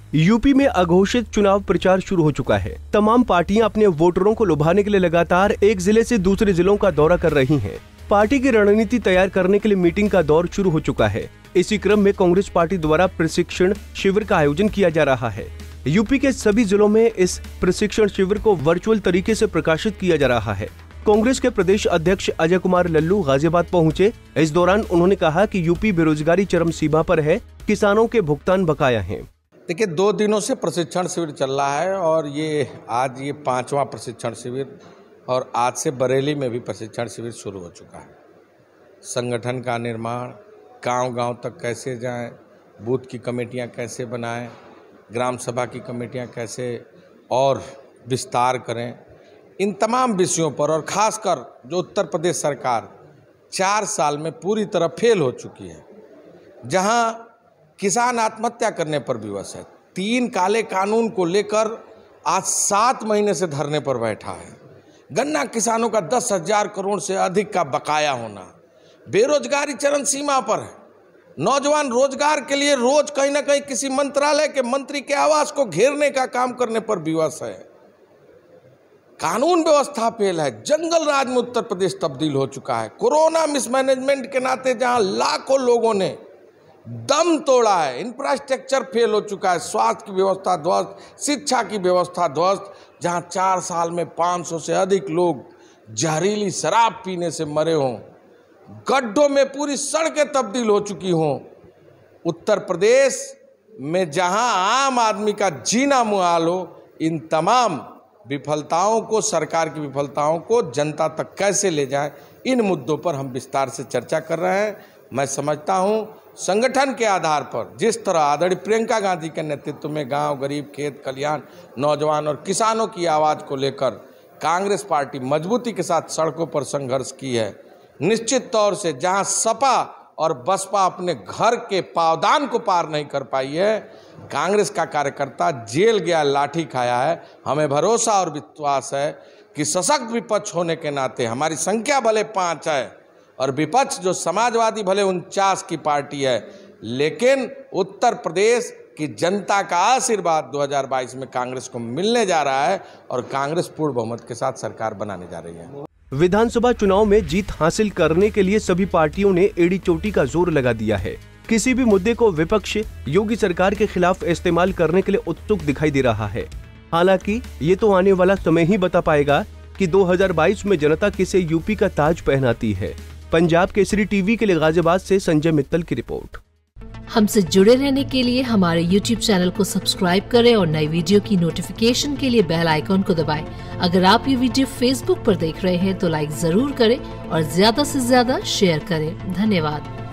UP में अघोषित चुनाव प्रचार शुरू हो चुका है। तमाम पार्टियां अपने वोटरों को लुभाने के लिए लगातार एक जिले से दूसरे जिलों का दौरा कर रही हैं। पार्टी की रणनीति तैयार करने के लिए मीटिंग का दौर शुरू हो चुका है। इसी क्रम में कांग्रेस पार्टी द्वारा प्रशिक्षण शिविर का आयोजन किया जा रहा है। यूपी के सभी जिलों में इस प्रशिक्षण शिविर को वर्चुअल तरीके से प्रकाशित किया जा रहा है। कांग्रेस के प्रदेश अध्यक्ष अजय कुमार लल्लू गाजियाबाद पहुंचे। इस दौरान उन्होंने कहा कि यूपी बेरोजगारी चरम सीमा पर है, किसानों के भुगतान बकाया हैं। देखिए, 2 दिनों से प्रशिक्षण शिविर चल रहा है और आज ये 5वां प्रशिक्षण शिविर और आज से बरेली में भी प्रशिक्षण शिविर शुरू हो चुका है। संगठन का निर्माण, गांव-गांव तक कैसे जाएं, बूथ की कमेटियां कैसे बनाएं, ग्राम सभा की कमेटियां कैसे और विस्तार करें, इन तमाम विषयों पर और खासकर जो उत्तर प्रदेश सरकार 4 साल में पूरी तरह फेल हो चुकी है, जहां किसान आत्महत्या करने पर विवश है, 3 काले कानून को लेकर आज 7 महीने से धरने पर बैठा है, गन्ना किसानों का 10,000 करोड़ से अधिक का बकाया होना, बेरोजगारी चरम सीमा पर है, नौजवान रोजगार के लिए रोज कहीं ना कहीं किसी मंत्रालय के मंत्री के आवास को घेरने का काम करने पर विवश है, कानून व्यवस्था फेल है, जंगल राज में उत्तर प्रदेश तब्दील हो चुका है, कोरोना मिसमैनेजमेंट के नाते जहां लाखों लोगों ने दम तोड़ा है, इंफ्रास्ट्रक्चर फेल हो चुका है, स्वास्थ्य की व्यवस्था ध्वस्त, शिक्षा की व्यवस्था ध्वस्त, जहां 4 साल में 500 से अधिक लोग जहरीली शराब पीने से मरे हों, गड्ढों में पूरी सड़कें तब्दील हो चुकी हों, उत्तर प्रदेश में जहां आम आदमी का जीना मुहाल हो, इन तमाम विफलताओं को, सरकार की विफलताओं को जनता तक कैसे ले जाएं, इन मुद्दों पर हम विस्तार से चर्चा कर रहे हैं। मैं समझता हूं संगठन के आधार पर जिस तरह आदरणीय प्रियंका गांधी के नेतृत्व में गांव, गरीब, खेत कल्याण, नौजवान और किसानों की आवाज़ को लेकर कांग्रेस पार्टी मजबूती के साथ सड़कों पर संघर्ष की है, निश्चित तौर से जहां सपा और बसपा अपने घर के पावदान को पार नहीं कर पाई है, कांग्रेस का कार्यकर्ता जेल गया, लाठी खाया है। हमें भरोसा और विश्वास है कि सशक्त विपक्ष होने के नाते हमारी संख्या भले 5 है और विपक्ष जो समाजवादी भले 49 की पार्टी है, लेकिन उत्तर प्रदेश की जनता का आशीर्वाद 2022 में कांग्रेस को मिलने जा रहा है और कांग्रेस पूर्ण बहुमत के साथ सरकार बनाने जा रही है। विधानसभा चुनाव में जीत हासिल करने के लिए सभी पार्टियों ने एड़ी चोटी का जोर लगा दिया है। किसी भी मुद्दे को विपक्ष योगी सरकार के खिलाफ इस्तेमाल करने के लिए उत्सुक दिखाई दे रहा है। हालांकि ये तो आने वाला समय ही बता पाएगा कि 2022 में जनता किसे यूपी का ताज पहनाती है। पंजाब केसरी टीवी के लिए गाजियाबाद से संजय मित्तल की रिपोर्ट। हमसे जुड़े रहने के लिए हमारे YouTube चैनल को सब्सक्राइब करें और नई वीडियो की नोटिफिकेशन के लिए बेल आइकॉन को दबाएं। अगर आप ये वीडियो Facebook पर देख रहे हैं तो लाइक जरूर करें और ज्यादा से ज्यादा शेयर करें। धन्यवाद।